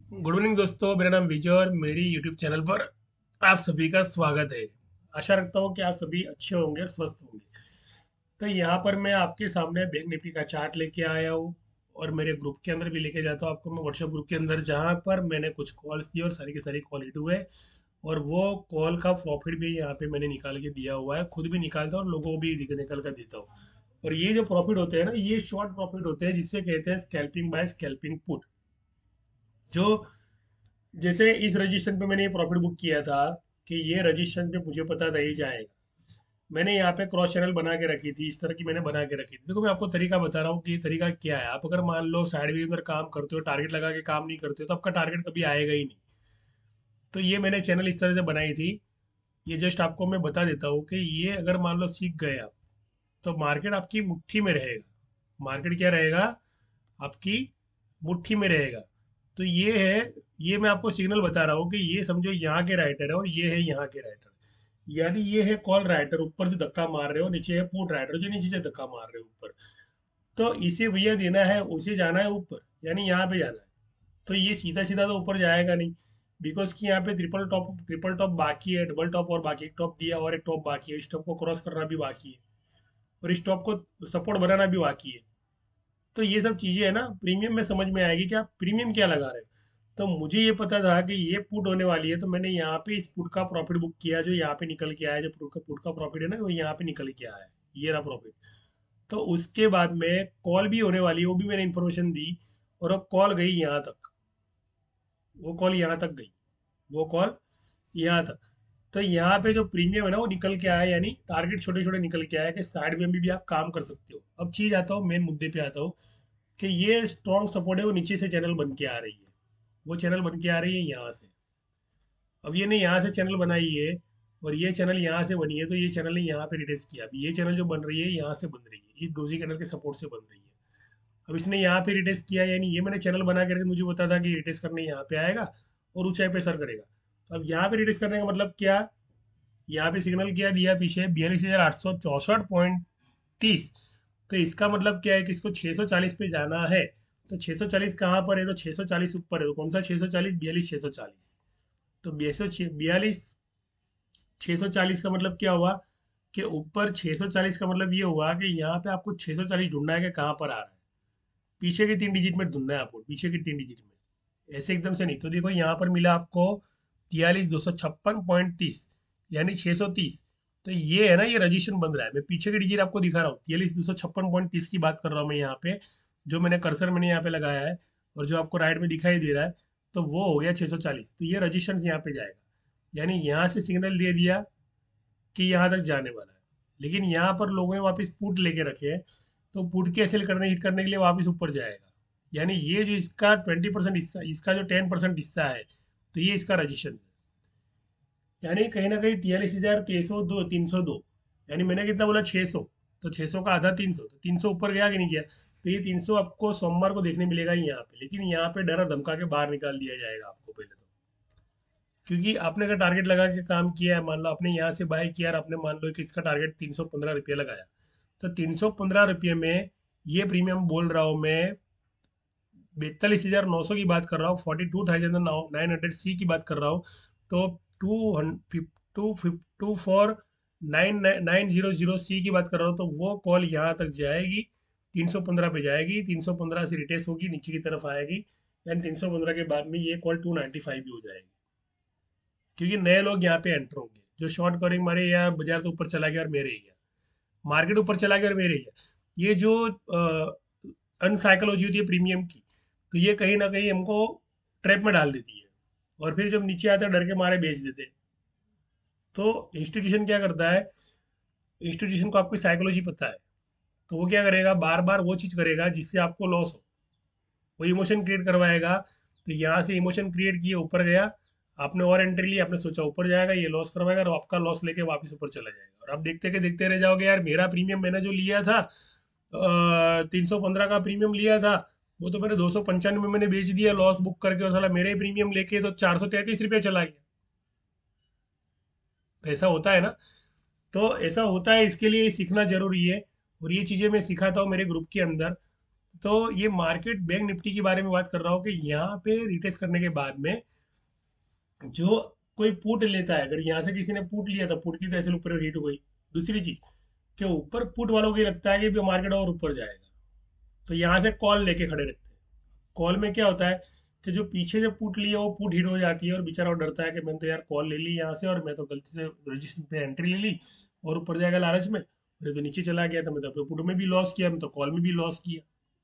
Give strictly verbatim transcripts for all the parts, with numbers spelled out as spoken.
Good evening दोस्तों, मेरा नाम विजय और मेरी यूट्यूब चैनल पर आप सभी का स्वागत है। आशा रखता हूँ कि आप सभी अच्छे होंगे और स्वस्थ होंगे। तो यहाँ पर मैं आपके सामने बैंक निफ्टी का चार्ट लेके आया हूँ और मेरे ग्रुप के अंदर भी लेके जाता हूँ आपको मैं व्हाट्सएप ग्रुप के अंदर, जहाँ पर मैंने कुछ कॉल्स दिए और सारी की सारी कॉल हिट हुए। और वो कॉल का प्रॉफिट भी यहाँ पे मैंने निकाल के दिया हुआ है, खुद भी निकालता हूँ और लोगों को भी दिख- निकाल कर देता हूँ। और ये जो प्रॉफिट होते हैं ना, ये शॉर्ट प्रॉफिट होते हैं, जिससे कहते हैं स्कैल्पिंग बाय स्कैल्पिंग पुट। जो जैसे इस रजिस्ट्रेशन पे मैंने ये प्रॉफिट बुक किया था कि ये रजिस्ट्रेशन पे मुझे पता था ही जाएगा। मैंने यहाँ पे क्रॉस चैनल बना के रखी थी, इस तरह की मैंने बना के रखी थी। देखो, मैं आपको तरीका बता रहा हूँ कि ये तरीका क्या है। आप अगर मान लो साइड के अंदर काम करते हो, टारगेट लगा के काम नहीं करते हो, तो आपका टारगेट कभी आएगा ही नहीं। तो ये मैंने चैनल इस तरह से बनाई थी। ये जस्ट आपको मैं बता देता हूँ कि ये अगर मान लो सीख गए आप, तो मार्केट आपकी मुट्ठी में रहेगा। मार्केट क्या रहेगा? आपकी मुट्ठी में रहेगा। तो ये है, ये मैं आपको सिग्नल बता रहा हूँ कि ये समझो यहाँ के राइटर है और ये है यहाँ के राइटर। यानी ये है कॉल राइटर, ऊपर से धक्का मार रहे हो, नीचे है पुट राइटर जो नीचे से धक्का मार रहे हो ऊपर। तो इसे भैया देना है, उसे जाना है ऊपर, यानी यहाँ पे जाना है। तो ये सीधा सीधा तो ऊपर जाएगा नहीं, बिकॉज कि यहाँ पे ट्रिपल टॉप ट्रिपल टॉप बाकी है, डबल टॉप और बाकी, एक टॉप दिया और एक टॉप बाकी है, इस टॉप को क्रॉस करना भी बाकी है और इस टॉप को सपोर्ट बनाना भी बाकी है। तो ये सब चीजें है ना, प्रीमियम में समझ में आएगी कि आप प्रीमियम क्या लगा रहे हो। तो मुझे ये पता था कि ये पुट होने वाली है, तो मैंने यहाँ पे इस पुट का प्रॉफिट बुक किया, जो यहाँ पे निकल के आया, जो पुट का पुट का प्रॉफिट है ना, वो यहाँ पे निकल के आया है, ये रहा प्रॉफिट। तो उसके बाद में कॉल भी होने वाली है, वो भी मैंने इन्फॉर्मेशन दी। और वो कॉल गई यहाँ तक, वो कॉल यहाँ तक गई, वो कॉल यहाँ तक। तो यहाँ पे जो प्रीमियम है ना, वो निकल के आया, यानी टारगेट छोटे छोटे निकल के आया कि साइड में भी, भी आप काम कर सकते हो। अब चीज आता हूँ, मेन मुद्दे पे आता हूँ कि ये स्ट्रॉन्ग सपोर्ट है, वो नीचे से चैनल बन के आ रही है। वो चैनल बन के आ रही है यहाँ से। अब ये ने यहाँ से चैनल बनाई है और ये चैनल यहाँ से बनी है, तो ये चैनल ने यहाँ पे रिटेस्ट किया। अब ये चैनल जो बन रही है, यहाँ से बन रही है, ये दोजी कैंडल के सपोर्ट से बन रही है। अब इसने यहाँ पे रिटेस्ट किया, यानी ये मैंने चैनल बना करके मुझे पता था कि रिटेस्ट करने यहाँ पे आएगा और ऊंचाई पे सर करेगा। तो अब यहाँ पे रिटेस्ट करने का मतलब क्या? यहाँ पे सिग्नल क्या दिया पीछे, बयालीस हजार आठ सौ चौसठ पॉइंट तीस। तो इसका मतलब क्या है कि इसको छह सौ चालीस पे जाना है। तो छह सौ चालीस कहाँ पर है? तो छह सौ चालीस ऊपर है, तो कौन सा छह सौ चालीस? बयालीस छह सौ चालीस। तो बयालीस छह सौ चालीस का मतलब क्या हुआ कि ऊपर छह सौ चालीस का मतलब ये हुआ कि यहाँ पे आपको छह सौ चालीस ढूंढना है कि कहाँ पर आ रहा है। पीछे की तीन डिजिट में ढूंढना है आपको, पीछे की तीन डिजिट में, ऐसे एकदम से नहीं। तो देखो यहाँ पर मिला आपको तियालीस दो सौ छप्पन पॉइंट तीस, यानी छः सौ तीस। तो ये है ना, ये रजिस्ट्रेशन बन रहा है। मैं पीछे की डिजिट आपको दिखा रहा हूँ, तियालीस दो सौ छप्पन पॉइंट तीस की बात कर रहा हूँ मैं यहाँ पे। जो मैंने कर्सर मैंने यहाँ पे लगाया है और जो आपको राइट में दिखाई दे रहा है, तो वो हो गया छः सौ चालीस। तो ये रजिस्ट्रेशन यहाँ पे जाएगा, यानी यहाँ से सिग्नल दे दिया कि यहाँ तक जाने वाला है। लेकिन यहाँ पर लोगों ने वापस पुट लेके रखे हैं, तो पुट के सेल करने हिट करने के लिए वापस ऊपर जाएगा। यानी ये जो इसका ट्वेंटी परसेंट हिस्सा, इसका जो टेन परसेंट हिस्सा है, तो ये इसका रजिस्ट्रेशन है। यानी कहीं ना कहीं तियालीस हजार तीन सौ दो, तीन सौ दो, यानी मैंने कितना बोला? छः सौ। तो छः सौ का आधा तीन सौ, तो तीन सौ ऊपर गया कि नहीं गया? तो ये तीन सौ आपको सोमवार को देखने मिलेगा ही यहाँ पे। लेकिन यहाँ पे डरा धमका के बाहर निकाल दिया जाएगा आपको पहले तो। क्योंकि आपने अगर टारगेट लगा के काम किया है, मान लो आपने यहाँ से बाय किया और आपने मान लो कि इसका टारगेट तीन सौ पंद्रह रुपये लगाया, तो तीन सौ पंद्रह रुपये में ये प्रीमियम बोल रहा हूँ मैं, बैतालीस हजार नौ सौ की बात कर रहा हूँ, forty two thousand nine hundred C की बात कर रहा हूँ। तो two two two four nine nine zero zero C की बात कर रहा हूँ। तो वो कॉल यहाँ तक जाएगी, तीन सौ पंद्रह पे जाएगी, तीन सौ पंद्रह से रिटेस होगी, नीचे की तरफ आएगी। यानी तीन सौ पंद्रह के बाद में ये कॉल टू नाइन्टी फाइव भी हो जाएगी, क्योंकि नए लोग यहाँ पे एंटर होंगे। जो शॉर्ट कवरिंग मारे, या बाजार तो ऊपर चला गया और मेरे ही गया, मार्केट ऊपर चला गया और मेरे ही गया। ये जो अनसाइकोलॉजी होती है प्रीमियम की, तो ये कहीं ना कहीं हमको ट्रैप में डाल देती है। और फिर जब नीचे आते हैं, डर के मारे बेच देते हैं। तो इंस्टीट्यूशन क्या करता है? इंस्टीट्यूशन को आपकी साइकोलॉजी पता है, तो वो क्या करेगा? बार बार वो चीज़ करेगा जिससे आपको लॉस हो। वो इमोशन क्रिएट करवाएगा। तो यहाँ से इमोशन क्रिएट किए, ऊपर गया, आपने और एंट्री ली, आपने सोचा ऊपर जाएगा, ये लॉस करवाएगा और आपका लॉस लेके वापस ऊपर चला जाएगा। और आप देखते के देखते रह जाओगे, यार मेरा प्रीमियम मैंने जो लिया था, तीन सौ पंद्रह का प्रीमियम लिया था, वो तो मैंने दो सौ पंचानवे में मैंने बेच दिया लॉस बुक करके, और साला मेरे ही प्रीमियम लेके तो चार सौ तैंतीस रुपये चला गया। तो ऐसा होता है ना। तो ऐसा होता है, इसके लिए सीखना जरूरी है। और ये चीज़ें मैं सिखाता हूँ मेरे ग्रुप के अंदर। तो ये मार्केट बैंक निफ्टी के बारे में बात कर रहा हूँ कि यहाँ पे रिटेस्ट करने के बाद में जो कोई पुट लेता है, अगर यहाँ से किसी ने पुट लिया तो पुट की तो ऐसे ऊपर रेट हो गई। दूसरी चीज कि ऊपर पुट वालों को ये लगता है कि मार्केट और ऊपर जाएगा, तो यहाँ से कॉल लेके खड़े रहते हैं। कॉल में क्या होता है कि जो पीछे जो पुट लिया वो पुट हिट हो जाती है और बेचारा वो डरता है कि मैंने तो यार कॉल ले ली यहाँ से और मैं तो गलती से रजिस्टर पे एंट्री ले ली और ऊपर जाएगा लालच में, मेरे तो नीचे चला गया था, मैं तो पुट में भी लॉस किया, मैं तो कॉल में भी लॉस किया।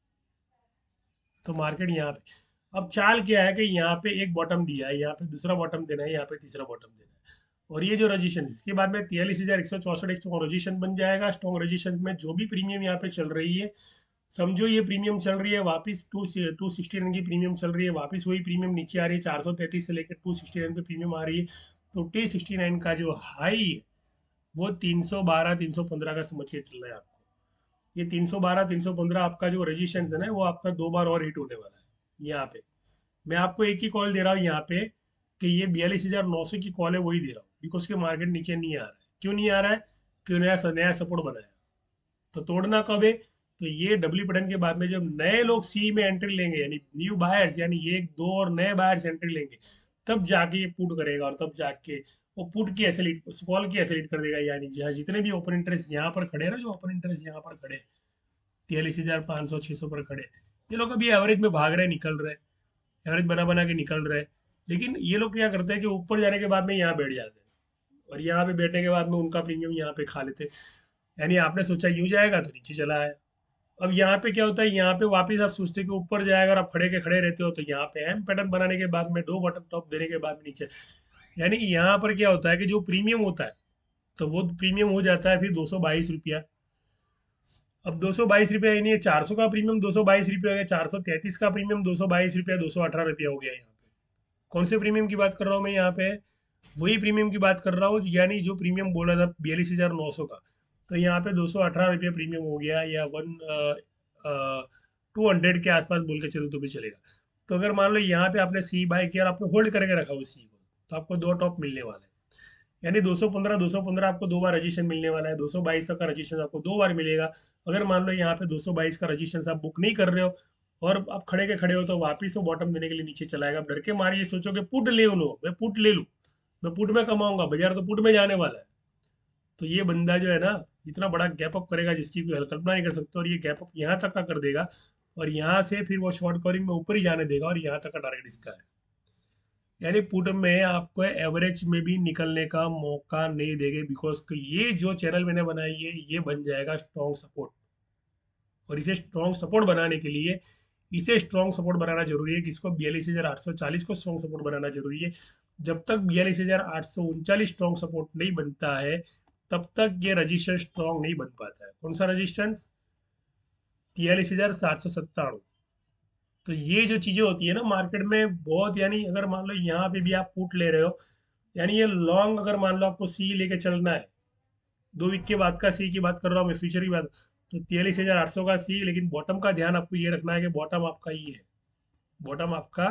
तो मार्केट यहाँ पे अब चाल क्या है कि यहाँ पे एक बॉटम दिया है, यहाँ पे दूसरा बॉटम देना है, यहाँ पे तीसरा बॉटम देना है, और ये जो रजिस्ट्रेशन इसके बाद में तियालीस हजार एक सौ चौसठ एक स्ट्रॉन्ग रजिस्ट्रेशन बन जाएगा। स्ट्रॉन्ग रजिस्ट्रेशन में जो भी प्रीमियम यहाँ पे चल रही है, समझो ये प्रीमियम चल रही है वापस टू टू सिक्सटी नाइन की प्रीमियम चल रही है, वापस वही प्रीमियम नीचे आ रही है, चार सौ तैंतीस से लेकर टू सिक्सटी नाइन पे प्रीमियम आ रही है। तो टी सिक्सटी नाइन का जो हाई है वो तीन सौ बारह तीन सौ पंद्रह का समझ के चल रहा है आपको। ये तीन सौ बारह तीन सौ पंद्रह आपका जो रजिस्ट्रेशन है ना वो आपका दो बार और हिट होने वाला है। यहाँ पे मैं आपको एक ही कॉल दे रहा हूँ यहाँ पे कि ये बयालीस हजार नौ सौ की कॉल है वही दे रहा हूँ, बिकॉज के मार्केट नीचे नहीं आ रहा है। क्यों नहीं आ रहा है? क्यों नया नया सपोर्ट बनाया, तो तोड़ना कब है? तो ये डब्ल्यू पैटर्न के बाद में जब नए लोग सी में एंट्री लेंगे, यानी न्यू बायर्स, यानी एक दो और नए बायर्स एंट्री लेंगे, तब जाके ये पुट करेगा और तब जाके वो पुट की एसेलिट कॉल की एसेलिट कर देगा। यानी जहाँ जितने भी ओपन इंटरेस्ट यहाँ पर खड़े हैं ना, जो ओपन इंटरेस्ट यहाँ पर खड़े तियालीस हजार पाँच सौ छः सौ पर खड़े, ये लोग अभी एवरेज में भाग रहे हैं, निकल रहे हैं, एवरेज बना बना के निकल रहे हैं। लेकिन ये लोग क्या करते हैं कि ऊपर जाने के बाद में यहाँ बैठ जाते हैं और यहाँ पे बैठने के बाद में उनका प्रीमियम यहाँ पे खा लेते हैं। यानी आपने सोचा यूं जाएगा तो नीचे चला आया। अब यहाँ पे क्या होता है, यहाँ पे वापस आप सोचते हो कि ऊपर जाएगा और आप खड़े के खड़े रहते हो, तो यहाँ पे एम पैटर्न बनाने के बाद में दो बटन टॉप देने के बाद में नीचे, यानी कि यहाँ पर क्या होता है कि जो प्रीमियम होता है तो वो प्रीमियम हो जाता है फिर दो सौ बाईस रुपया। अब दो सौ बाईस रुपया यानी चार सौ का प्रीमियम दो सौ बाईस रुपया हो गया, चार सौ तैंतीस का प्रीमियम दो सौ बाईस रुपया, दो सौ अठारह रुपया हो गया। यहाँ पे कौन से प्रीमियम की बात कर रहा हूँ मैं? यहाँ पे वही प्रीमियम की बात कर रहा हूँ, यानी जो प्रीमियम बोला था बयालीस हजार नौ सौ का, तो यहाँ पे दो सौ अठारह रुपया प्रीमियम हो गया, या वन टू हंड्रेड के आसपास बोल के चलो तो भी चलेगा। तो अगर मान लो यहाँ पे आपने सी बाय किया और आपने होल्ड करके रखा उस सी को, तो आपको दो टॉप मिलने वाला है। यानी दो सौ पंद्रह दो सौ पंद्रह आपको दो बार रजिस्ट्रेशन मिलने वाला है, दो सौ बाईस तक का रजिस्ट्रेशन आपको दो बार मिलेगा। अगर मान लो यहाँ पे दो सौ बाईस का रजिस्ट्रेशन आप बुक नहीं कर रहे हो और आप खड़े के खड़े हो, तो वापिस वो बॉटम देने के लिए नीचे चलाएगा। आप डर के मारे ये सोचो कि पुट ले लो, मैं पुट ले लूँ, मैं पुट में कमाऊंगा, बाजार तो पुट में जाने वाला है। तो ये बंदा जो है ना इतना बड़ा गैप अप करेगा जिसकी कोई कल्पना नहीं कर सकते, और ये गैप अप यहाँ तक का कर देगा और यहाँ से फिर वो शॉर्ट कवरिंग में ऊपर ही जाने देगा और यहाँ तक का टारगेट इसका है। यानी पुट में आपको एवरेज में भी निकलने का मौका नहीं देंगे, बिकॉज ये जो चैनल मैंने बनाई है ये बन जाएगा स्ट्रॉन्ग सपोर्ट, और इसे स्ट्रॉन्ग सपोर्ट बनाने के लिए इसे स्ट्रॉन्ग सपोर्ट बनाना जरूरी है। किसको? बयालीस हजार आठ सौ चालीस को स्ट्रॉन्ग सपोर्ट बनाना जरूरी है। जब तक बयालीस हजार आठ सौ उनचालीस स्ट्रॉन्ग सपोर्ट नहीं बनता है तब तक ये रजिस्टेंस स्ट्रॉन्ग नहीं बन पाता है। कौन सा रजिस्टेंस? तियालीस हजार सात सौ सत्ताणु। तो ये जो चीजें होती है ना मार्केट में बहुत, यानी अगर मान लो यहाँ पे भी आप पुट ले रहे हो, यानी ये लॉन्ग, अगर मान लो आपको सी लेके चलना है, दो वीक के बाद का सी की बात कर रहा हूँ मैं, फ्यूचर की बात, तो तियालीस हजार आठ सौ का सी, लेकिन बॉटम का ध्यान आपको ये रखना है कि बॉटम आपका ये है, बॉटम आपका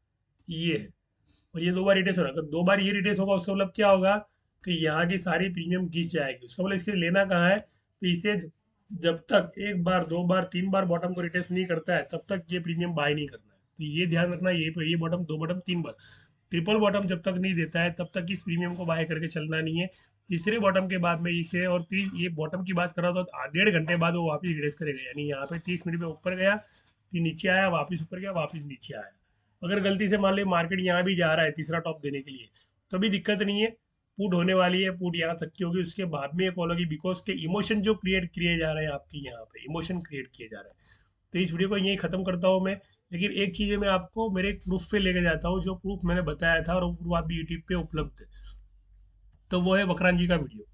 ये है, और ये दो बार रिटेस होगा। अगर दो बार ये रिटेस होगा उसका मतलब क्या होगा कि यहाँ की सारी प्रीमियम घिस जाएगी। उसका मतलब इसके लेना कहाँ है? तो इसे जब तक एक बार दो बार तीन बार बॉटम को रिटेस्ट नहीं करता है तब तक ये प्रीमियम बाय नहीं करना है। तो ये ध्यान रखना, ये ये बॉटम दो बॉटम तीन बार, ट्रिपल बॉटम जब तक नहीं देता है तब तक इस प्रीमियम को बाय करके चलना नहीं है। तीसरे बॉटम के बाद में इसे, और ती, ये बॉटम की बात कर रहा था तो डेढ़ घंटे बाद वो वापस रिटेस्ट करेगा, यानी यहाँ पे तीस मिनट में ऊपर गया फिर नीचे आया, वापस ऊपर गया वापस नीचे आया। अगर गलती से मान ली मार्केट यहाँ भी जा रहा है तीसरा टॉप देने के लिए तो भी दिक्कत नहीं है, पुट होने वाली है, पुट यहाँ तक की होगी, उसके बाद में एक कॉल होगी, बिकॉज के इमोशन जो क्रिएट किए जा रहे हैं आपके यहाँ पे, इमोशन क्रिएट किए जा रहे हैं। तो इस वीडियो को यहीं खत्म करता हूँ मैं, लेकिन एक चीज़ मैं आपको मेरे एक प्रूफ पे लेके जाता हूँ, जो प्रूफ मैंने बताया था और वो प्रूफ आप यूट्यूब पे उपलब्ध है। तो वो है वक्रान जी का वीडियो।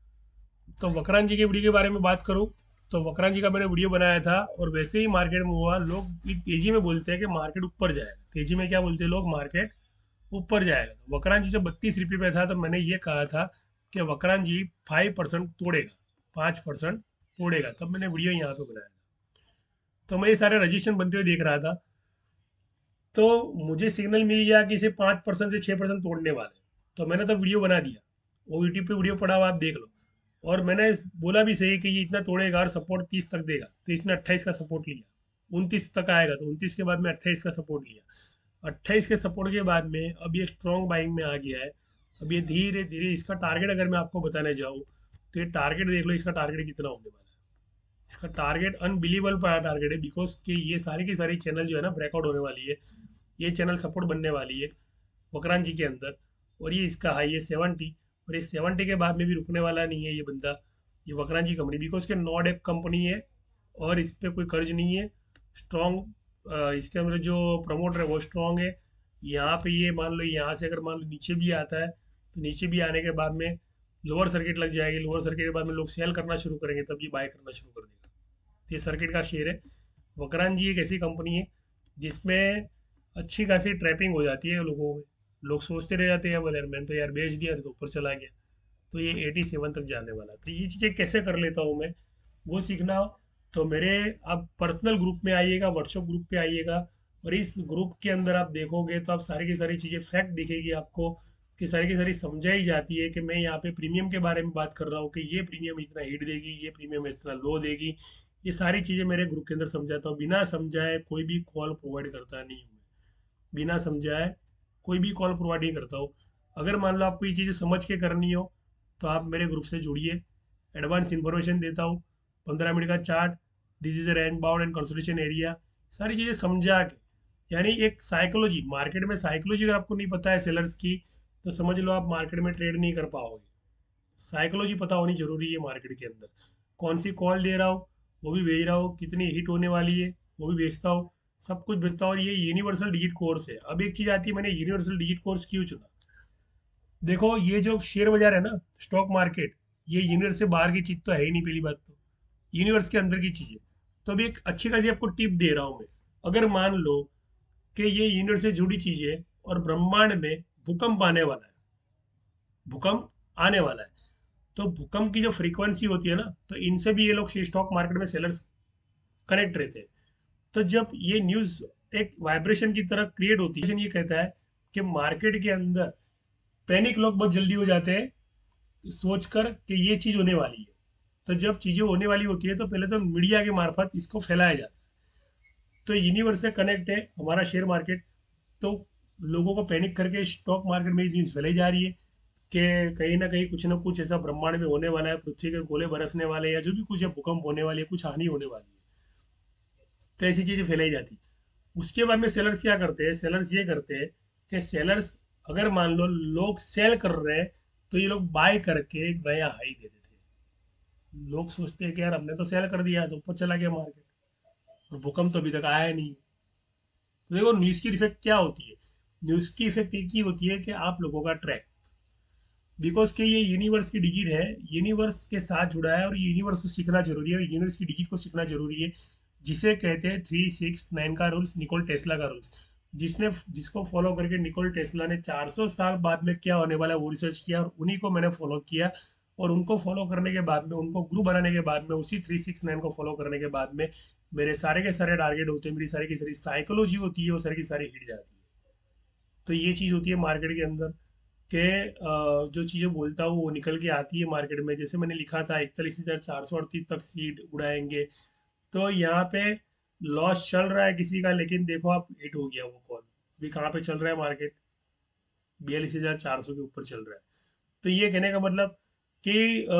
तो वक्रान जी के वीडियो के बारे में बात करूँ तो वक्रान जी का मैंने वीडियो बनाया था, और वैसे ही मार्केट में हुआ। लोग तेजी में बोलते हैं कि मार्केट ऊपर जाएगा, तेजी में क्या बोलते हैं लोग? मार्केट ऊपर जाएगा। तो वक्रान जी जब बत्तीस रुपये पे था तो मैंने ये कहा था कि वक्रान जी फाइव परसेंट तोड़ेगा, पाँच परसेंट तोड़ेगा, तब मैंने वीडियो यहाँ पे बनाया था। तो मैं ये सारे रजिस्ट्रेशन बनते हुए देख रहा था, तो मुझे सिग्नल मिल गया कि इसे पाँच परसेंट से छः परसेंट तोड़ने वाले, तो मैंने तो वीडियो बना दिया, वो यूट्यूब पे वीडियो पड़ा हुआ आप देख लो। और मैंने बोला भी सही कि ये इतना तोड़ेगा और सपोर्ट तीस तक देगा, तो इसने अट्ठाईस का सपोर्ट लिया, उनतीस तक आएगा, तो उनतीस के बाद में अट्ठाईस का सपोर्ट लिया, अट्ठाईस के सपोर्ट के बाद में अब ये स्ट्रॉन्ग बाइंग में आ गया है। अब ये धीरे धीरे इसका टारगेट अगर मैं आपको बताने जाऊँ तो ये टारगेट देख लो, इसका टारगेट कितना होने वाला है। इसका टारगेट अनबिलीवेबल बड़ा टारगेट है, बिकॉज कि ये सारी की सारी चैनल जो है ना ब्रेकआउट होने वाली है, ये चैनल सपोर्ट बनने वाली है वक्रांत जी के अंदर। और ये इसका हाई है सेवेंटी, और ये सेवेंटी के बाद में भी रुकने वाला नहीं है ये बंदा, ये वक्रांत जी कंपनी, बिकॉज के नॉड एक कंपनी है और इस पर कोई कर्ज नहीं है, स्ट्रॉन्ग, इसके अंदर जो प्रमोटर है वो स्ट्रॉन्ग है। यहाँ पे ये मान लो, यहाँ से अगर मान लो नीचे भी आता है तो नीचे भी आने के बाद में लोअर सर्किट लग जाएगी, लोअर सर्किट के बाद में लोग सेल करना शुरू करेंगे, तब ये बाय करना शुरू कर देगा। तो ये सर्किट का शेयर है। वक्रांत जी एक ऐसी कंपनी है जिसमें अच्छी खासी ट्रैपिंग हो जाती है लोगों में, लोग सोचते रह जाते हैं बोले यार मैंने तो यार बेच दिया तो ऊपर चला गया, तो ये एटी सेवन तक जाने वाला। तो ये चीज़ें कैसे कर लेता हूँ मैं, वो सीखना हो तो मेरे आप पर्सनल ग्रुप में आइएगा, व्हाट्सएप ग्रुप पे आइएगा, और इस ग्रुप के अंदर आप देखोगे तो आप सारी की सारी चीज़ें फैक्ट दिखेगी आपको, कि सारी की सारी समझाई जाती है कि मैं यहाँ पे प्रीमियम के बारे में बात कर रहा हूँ कि ये प्रीमियम इतना हिट देगी, ये प्रीमियम इतना लो देगी। ये सारी चीज़ें मेरे ग्रुप के अंदर समझाता हूँ, बिना समझाए कोई भी कॉल प्रोवाइड करता नहीं हूँ, बिना समझाए कोई भी कॉल प्रोवाइड नहीं करता हूँ। अगर मान लो आपको ये चीज़ें समझ के करनी हो तो आप मेरे ग्रुप से जुड़िए, एडवांस इन्फॉर्मेशन देता हूँ, पंद्रह मिनट का chart, this is range bound and consolidation area, सारी चीज़ें समझा के, यानी एक साइकोलॉजी, मार्केट में साइकोलॉजी अगर आपको नहीं पता है सेलर्स की तो समझ लो आप मार्केट में ट्रेड नहीं कर पाओगे। साइकोलॉजी पता होनी जरूरी है मार्केट के अंदर, कौन सी कॉल दे रहा हो वो भी भेज रहा हो, कितनी हिट होने वाली है वो भी भेजता हो, सब कुछ भेजता हो। और ये यूनिवर्सल डिजिट कोर्स है। अब एक चीज़ आती है, मैंने यूनिवर्सल डिजिट कोर्स क्यों चुना, देखो ये जो शेयर बाजार है ना, स्टॉक मार्केट, ये यूनिवर्स से बाहर की चीज़ तो है ही नहीं, पहली बात तो यूनिवर्स के अंदर की चीज़ है। तो अभी एक अच्छी खासी आपको टिप दे रहा हूँ मैं, अगर मान लो कि ये यूनिवर्स से जुड़ी चीज़ है और ब्रह्मांड में भूकंप आने वाला है, भूकंप आने वाला है, तो भूकंप की जो फ्रीक्वेंसी होती है ना, तो इनसे भी ये लोग स्टॉक मार्केट में सेलर्स कनेक्ट रहते हैं। तो जब ये न्यूज़ एक वाइब्रेशन की तरह क्रिएट होती है, ये कहता है कि मार्केट के अंदर पैनिक लोग बहुत जल्दी हो जाते हैं सोचकर कि ये चीज़ होने वाली है। तो जब चीज़ें होने वाली होती है तो पहले तो मीडिया के मार्फत इसको फैलाया जाता है। तो यूनिवर्स से कनेक्ट है हमारा शेयर मार्केट। तो लोगों को पैनिक करके स्टॉक मार्केट में न्यूज़ फैलाई जा रही है कि कहीं ना कहीं कुछ ना कुछ ऐसा ब्रह्मांड में होने वाला है, पृथ्वी के गोले बरसने वाले हैं, या जो भी कुछ है, भूकंप होने वाली है, कुछ हानि होने वाली है। तो ऐसी चीज़ें फैलाई जाती है। उसके बाद में सेलर्स क्या करते हैं, सेलर्स ये करते हैं कि सेलर्स, अगर मान लो लोग सेल कर रहे हैं तो ये लोग बाय करके एक नया हाई दे देते हैं। लोग सोचते हैं कि यार हमने तो सेल कर दिया तो ऊपर चला गया मार्केट, और भूकंप तो अभी तक आया नहीं। तो देखो न्यूज़ की इफेक्ट क्या होती है, न्यूज़ की इफेक्ट एक ही होती है कि आप लोगों का ट्रैक, बिकॉज कि ये यूनिवर्स की डिजिट है, यूनिवर्स के साथ जुड़ा है, और यूनिवर्स को सीखना जरूरी है, और यूनिवर्स की डिजिट को सीखना जरूरी है, जिसे कहते हैं थ्री सिक्स नाइन का रूल्स, निकोल टेस्ला का रूल्स। जिसने जिसको फॉलो करके निकोल टेस्ला ने चार सौ साल बाद में क्या होने वाला है वो रिसर्च किया, और उन्हीं को मैंने फॉलो किया। और उनको फॉलो करने के बाद में, उनको ग्रुप बनाने के बाद में, उसी थ्री सिक्स नाइन को फॉलो करने के बाद में मेरे सारे के सारे टारगेट होते हैं, मेरी सारी की सारी साइकोलॉजी होती है वो सारी की सारी हिट जाती है। तो ये चीज़ होती है मार्केट के अंदर के, अ, जो चीज़ें बोलता हूँ वो निकल के आती है मार्केट में। जैसे मैंने लिखा था इकतालीस हज़ार चार सौ अड़तीस तक सीट उड़ाएंगे, तो यहाँ पे लॉस चल रहा है किसी का, लेकिन देखो आप हिट हो गया वो कॉल। अभी कहाँ पे चल रहा है मार्केट, बयालीस हज़ार चार सौ के ऊपर चल रहा है। तो ये कहने का मतलब कि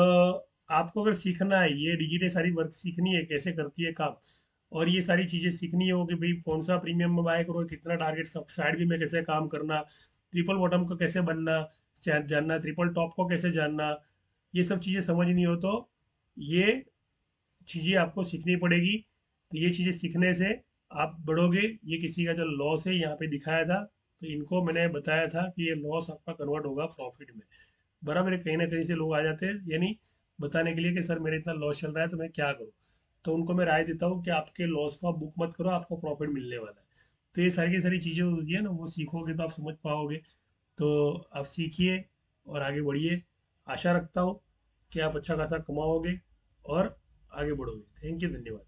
अ, आपको अगर सीखना है, ये डिजिटल सारी वर्क सीखनी है कैसे करती है काम, और ये सारी चीज़ें सीखनी हो कि भाई कौन सा प्रीमियम में बाय करो, कितना टारगेट सब साइड भी में कैसे काम करना, ट्रिपल बॉटम को कैसे बनना, जा- जानना, ट्रिपल टॉप को कैसे जानना, ये सब चीज़ें समझनी हो तो ये चीज़ें आपको सीखनी पड़ेगी। तो ये चीज़ें सीखने से आप बढ़ोगे। ये किसी का जो लॉस है यहाँ पे दिखाया था, तो इनको मैंने बताया था कि ये लॉस आपका कन्वर्ट होगा प्रॉफिट में। बराबर है, कहीं ना कहीं से लोग आ जाते हैं यानी बताने के लिए कि सर मेरे इतना लॉस चल रहा है तो मैं क्या करूँ। तो उनको मैं राय देता हूँ कि आपके लॉस को आप बुक मत करो, आपको प्रॉफिट मिलने वाला है। तो ये सारी की सारी चीज़ें होती है ना, वो सीखोगे तो आप समझ पाओगे। तो आप सीखिए और आगे बढ़िए। आशा रखता हूँ कि आप अच्छा खासा कमाओगे और आगे बढ़ोगे। थैंक यू, धन्यवाद।